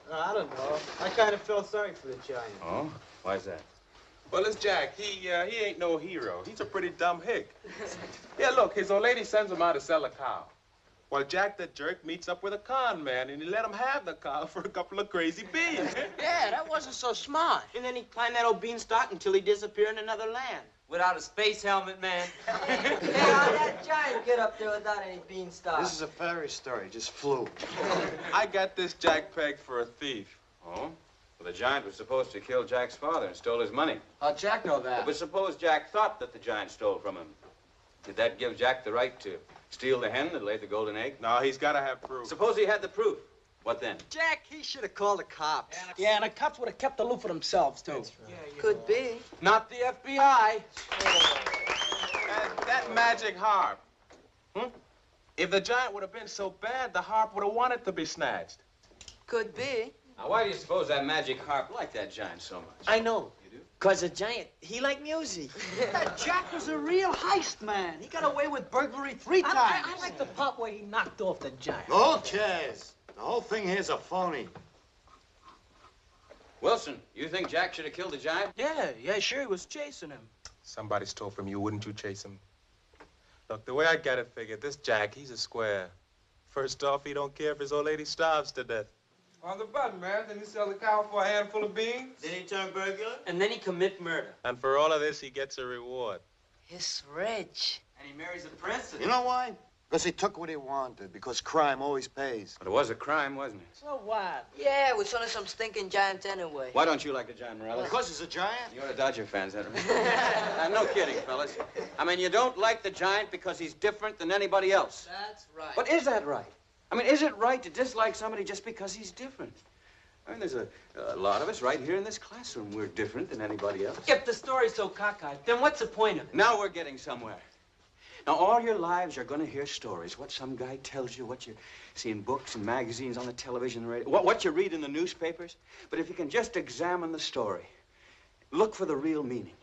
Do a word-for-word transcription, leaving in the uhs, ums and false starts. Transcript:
I don't know. I kind of felt sorry for the giant. Oh? Why's that? Well, it's Jack. He uh, he ain't no hero. He's a pretty dumb hick. Yeah, look, his old lady sends him out to sell a cow. Well, Jack the jerk meets up with a con man, and he let him have the cow for a couple of crazy beans. Yeah, that wasn't so smart. And then he climbed that old beanstalk until he disappeared in another land. Without a space helmet, man. Hey, how'd that giant get up there without any beanstalk? This is a fairy story. He just flew. I got this Jack pegged for a thief. Oh? Well, the giant was supposed to kill Jack's father and stole his money. How'd Jack know that? But suppose Jack thought that the giant stole from him. Did that give Jack the right to steal the hen that laid the golden egg? No, he's got to have proof. Suppose he had the proof. What then? Jack, he should have called the cops. Yeah, and the cops would have kept aloof for themselves, too. Right. Yeah, Could be. Not the F B I. That, that magic harp. Hmm? If the giant would have been so bad, the harp would have wanted to be snatched. Could be. Now, why do you suppose that magic harp liked that giant so much? I know. You do? Because the giant, he liked music. That Jack was a real heist man. He got away with burglary three times. I, I, I like the part where he knocked off the giant. Okay. The whole thing here's a phony. Wilson, you think Jack should have killed the giant? Yeah, yeah, sure, he was chasing him. Somebody stole from you, wouldn't you chase him? Look, the way I got it figured, this Jack, he's a square. First off, he don't care if his old lady starves to death. On the button, man. Then he sell the cow for a handful of beans. Then he turn burglar? And then he commit murder. And for all of this, he gets a reward. He's rich. And he marries a princess. You know why? Because he took what he wanted. Because crime always pays. But it was a crime, wasn't it? So what? Yeah, it was only some stinking giant anyway. Why don't you like the giant, Morales? Because he's a giant. You're a Dodger fan, is that right? uh, no kidding, fellas. I mean, you don't like the giant because he's different than anybody else. That's right. But is that right? I mean, is it right to dislike somebody just because he's different? I mean, there's a, a lot of us right here in this classroom. We're different than anybody else. If the story's so cockeyed, then what's the point of it? Now we're getting somewhere. Now, all your lives are going to hear stories. What some guy tells you, what you see in books and magazines, on the television, the radio, what, what you read in the newspapers. But if you can just examine the story, look for the real meaning.